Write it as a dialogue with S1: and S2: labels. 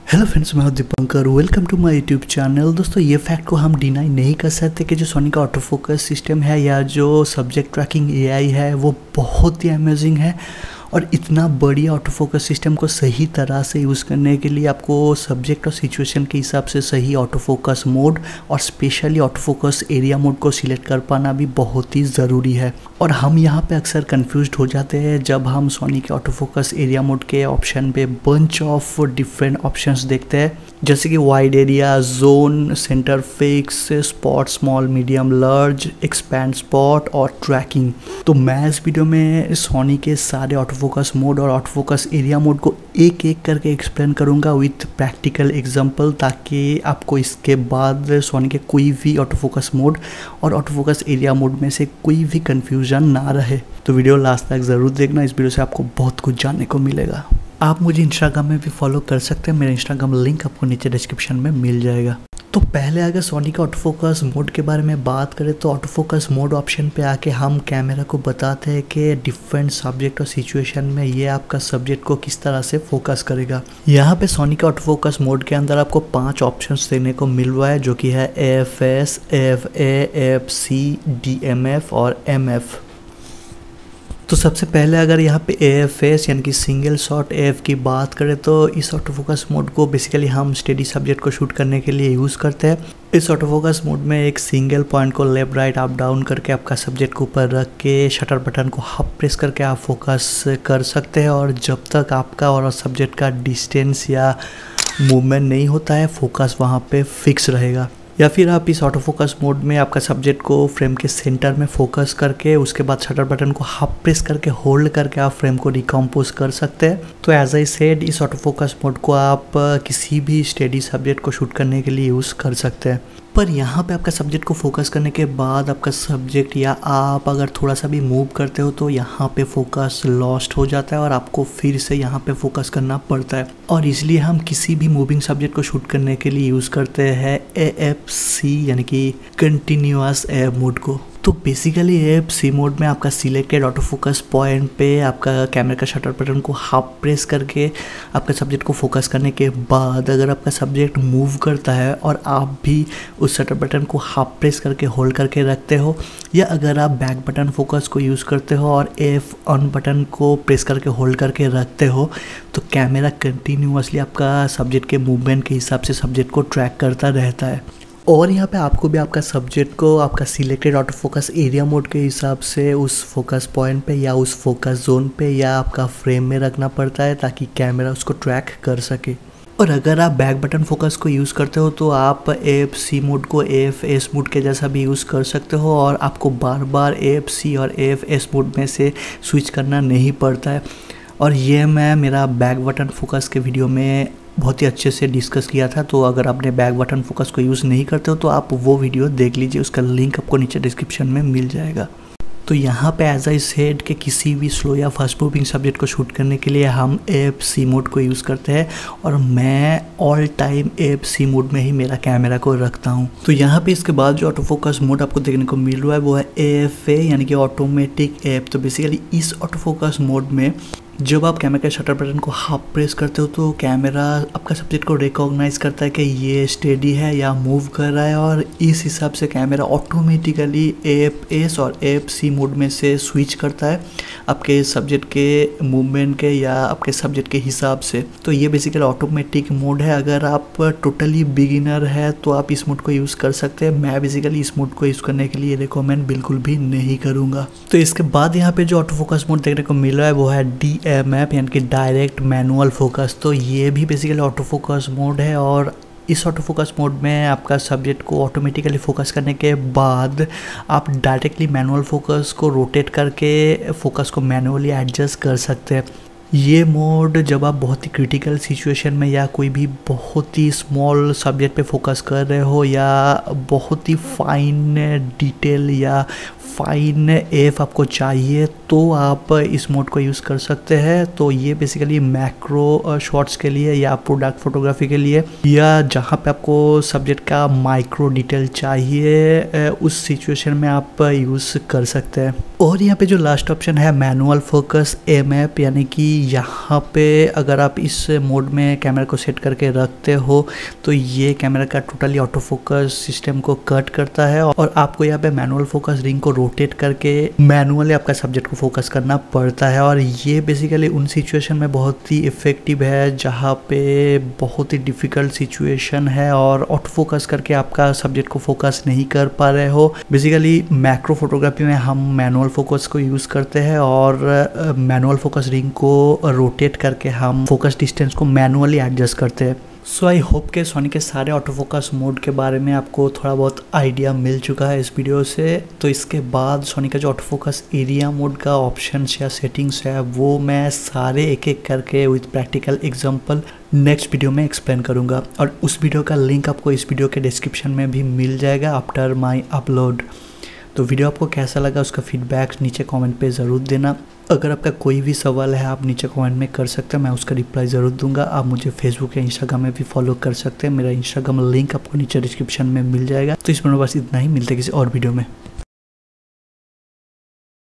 S1: Hello friends, मैं हूं Dipankar. Welcome to my YouTube channel. दोस्तों, ये फैक्ट को हम डिनाई नहीं कर सकते कि जो सोनी का ऑटो फोकस सिस्टम है या जो सब्जेक्ट ट्रैकिंग एआई है वो बहुत ही अमेजिंग है। और इतना बढ़िया ऑटो फोकस सिस्टम को सही तरह से यूज़ करने के लिए आपको सब्जेक्ट और सिचुएशन के हिसाब से सही ऑटो फोकस मोड और specially auto focus area mode को सिलेक्ट कर पाना भी बहुत ही ज़रूरी है। और हम यहाँ पे अक्सर कंफ्यूज्ड हो जाते हैं जब हम सोनी के ऑटो फोकस एरिया मोड के ऑप्शन पे बंच ऑफ डिफरेंट ऑप्शंस देखते हैं, जैसे कि wide area, zone, centre fix, spot, small, medium, large, expand spot और ट्रैकिंग। तो मैं इस वीडियो में सोनी के सारे ऑटो फोकस मोड और ऑटो फोकस एरिया मोड को एक एक करके एक्सप्लेन करूंगा विथ प्रैक्टिकल एग्जांपल, ताकि आपको इसके बाद सोनी के कोई भी ऑटो फोकस मोड और ऑटो फोकस एरिया मोड में से कोई भी कंफ्यूजन ना रहे। तो वीडियो लास्ट तक ज़रूर देखना, इस वीडियो से आपको बहुत कुछ जानने को मिलेगा। आप मुझे इंस्टाग्राम में भी फॉलो कर सकते हैं, मेरा इंस्टाग्राम लिंक आपको नीचे डिस्क्रिप्शन में मिल जाएगा। तो पहले अगर सोनी का ऑटो फोकस मोड के बारे में बात करें तो ऑटो फोकस मोड ऑप्शन पे आके हम कैमरा को बताते हैं कि डिफरेंट सब्जेक्ट और सिचुएशन में ये आपका सब्जेक्ट को किस तरह से फोकस करेगा। यहाँ पे सोनी का ऑटो फोकस मोड के अंदर आपको 5 ऑप्शंस देने को मिल रहा है, जो कि है AFS, AFA, AFC, DMF और MF। तो सबसे पहले अगर यहाँ पे AFS यानी कि सिंगल शॉट AF की बात करें तो इस ऑटो फोकस मोड को बेसिकली हम स्टेडी सब्जेक्ट को शूट करने के लिए यूज़ करते हैं। इस ऑटो फोकस मोड में एक सिंगल पॉइंट को लेफ्ट राइट अप डाउन करके आपका सब्जेक्ट को ऊपर रख के शटर बटन को हाफ प्रेस करके आप फोकस कर सकते हैं, और जब तक आपका और सब्जेक्ट का डिस्टेंस या मूवमेंट नहीं होता है फोकस वहाँ पे फिक्स रहेगा। या फिर आप इस ऑटो फोकस मोड में आपका सब्जेक्ट को फ्रेम के सेंटर में फोकस करके उसके बाद शटर बटन को हाफ प्रेस करके होल्ड करके आप फ्रेम को डिकम्पोज कर सकते हैं। तो एज आई सेड, इस ऑटो फोकस मोड को आप किसी भी स्टेडी सब्जेक्ट को शूट करने के लिए यूज़ कर सकते हैं। पर यहाँ पे आपका सब्जेक्ट को फोकस करने के बाद आपका सब्जेक्ट या आप अगर थोड़ा सा भी मूव करते हो तो यहाँ पे फोकस लॉस्ट हो जाता है और आपको फिर से यहाँ पे फोकस करना पड़ता है। और इसलिए हम किसी भी मूविंग सब्जेक्ट को शूट करने के लिए यूज़ करते हैं AFC यानी कि कंटिन्यूअस AF मोड को। तो बेसिकली AFC मोड में आपका सिलेक्टेड ऑटो फोकस पॉइंट पे आपका कैमरे का शटर बटन को हाफ प्रेस करके आपका सब्जेक्ट को फोकस करने के बाद अगर आपका सब्जेक्ट मूव करता है और आप भी उस शटर बटन को हाफ प्रेस करके होल्ड करके रखते हो, या अगर आप बैक बटन फोकस को यूज़ करते हो और F ऑन बटन को प्रेस करके होल्ड करके रखते हो, तो कैमरा कंटिन्यूअसली आपका सब्जेक्ट के मूवमेंट के हिसाब से सब्जेक्ट को ट्रैक करता रहता है। और यहाँ पे आपको भी आपका सब्जेक्ट को आपका selected auto focus area mode के हिसाब से उस फोकस पॉइंट पे या उस फोकस जोन पे या आपका फ्रेम में रखना पड़ता है ताकि कैमरा उसको ट्रैक कर सके। और अगर आप बैक बटन फोकस को यूज़ करते हो तो आप AFC मोड को AFS मोड के जैसा भी यूज़ कर सकते हो, और आपको बार बार AFC और AFS मोड में से स्विच करना नहीं पड़ता है। और ये मैं मेरा बैक बटन फोकस के वीडियो में बहुत ही अच्छे से डिस्कस किया था। तो अगर आपने बैक बटन फोकस को यूज़ नहीं करते हो तो आप वो वीडियो देख लीजिए, उसका लिंक आपको नीचे डिस्क्रिप्शन में मिल जाएगा। तो यहाँ पे एज आई सेड कि किसी भी स्लो या फास्ट मूविंग सब्जेक्ट को शूट करने के लिए हम AFC मोड को यूज़ करते हैं, और मैं ऑल टाइम AFC मोड में ही मेरा कैमरा को रखता हूँ। तो यहाँ पे इसके बाद जो ऑटो फोकस मोड आपको देखने को मिल रहा है वो है AFA यानी कि ऑटोमेटिक ऐप। तो बेसिकली इस ऑटो फोकस मोड में जब आप कैमरा के शटर बटन को हाफ प्रेस करते हो तो कैमरा आपका सब्जेक्ट को रिकॉग्नाइज करता है कि ये स्टेडी है या मूव कर रहा है, और इस हिसाब से कैमरा ऑटोमेटिकली AFS और AFC मोड में से स्विच करता है आपके सब्जेक्ट के मूवमेंट के या आपके सब्जेक्ट के हिसाब से। तो ये बेसिकली ऑटोमेटिक मोड है। अगर आप टोटली बिगिनर है तो आप इस मोड को यूज़ कर सकते हैं। मैं बेसिकली इस मोड को यूज़ करने के लिए रिकमेंड बिल्कुल भी नहीं करूँगा। तो इसके बाद यहाँ पे जो ऑटो फोकस मोड देखने को मिल रहा है वो है DMF यानी कि डायरेक्ट मैनुअल फोकस। तो ये भी बेसिकली ऑटो फोकस मोड है, और इस ऑटो फोकस मोड में आपका सब्जेक्ट को ऑटोमेटिकली फोकस करने के बाद आप डायरेक्टली मैनुअल फोकस को रोटेट करके फोकस को मैनुअली एडजस्ट कर सकते हैं। ये मोड जब आप बहुत ही क्रिटिकल सिचुएशन में या कोई भी बहुत ही स्मॉल सब्जेक्ट पे फोकस कर रहे हो या बहुत ही फाइन डिटेल या फाइन AF आपको चाहिए तो आप इस मोड को यूज़ कर सकते हैं। तो ये बेसिकली मैक्रो शॉट्स के लिए या प्रोडक्ट फोटोग्राफी के लिए, या जहाँ पे आपको सब्जेक्ट का माइक्रो डिटेल चाहिए उस सिचुएशन में आप यूज़ कर सकते हैं। और यहाँ पे जो लास्ट ऑप्शन है मैनुअल फोकस MF यानी कि यहाँ पे अगर आप इस मोड में कैमरा को सेट करके रखते हो तो ये कैमरा का टोटली ऑटो फोकस सिस्टम को कट करता है और आपको यहाँ पे मैनुअल फोकस रिंग को रोटेट करके मैनुअली आपका सब्जेक्ट को फोकस करना पड़ता है। और ये बेसिकली उन सिचुएशन में बहुत ही इफ़ेक्टिव है जहाँ पे बहुत ही डिफ़िकल्ट सिचुएशन है और ऑटो फोकस करके आपका सब्जेक्ट को फोकस नहीं कर पा रहे हो। बेसिकली मैक्रो फोटोग्राफी में हम मैनुअल फोकस को यूज़ करते हैं और मैनुअल फोकस रिंग को रोटेट करके हम फोकस डिस्टेंस को मैनुअली एडजस्ट करते हैं। सो आई होप के सोनी के सारे ऑटो फोकस मोड के बारे में आपको थोड़ा बहुत आइडिया मिल चुका है इस वीडियो से। तो इसके बाद सोनी का जो ऑटो फोकस एरिया मोड का ऑप्शंस या सेटिंग्स है वो मैं सारे एक एक करके with practical example next video में एक्सप्लेन करूँगा और उस वीडियो का लिंक आपको इस वीडियो के डिस्क्रिप्शन में भी मिल जाएगा आफ्टर माई अपलोड। तो वीडियो आपको कैसा लगा उसका फीडबैक नीचे कमेंट पे ज़रूर देना। अगर आपका कोई भी सवाल है आप नीचे कमेंट में कर सकते हैं, मैं उसका रिप्लाई ज़रूर दूंगा। आप मुझे फेसबुक या इंस्टाग्राम में भी फॉलो कर सकते हैं, मेरा इंस्टाग्राम लिंक आपको नीचे डिस्क्रिप्शन में मिल जाएगा। तो इस पर बस इतना ही, मिलते हैं किसी और वीडियो में।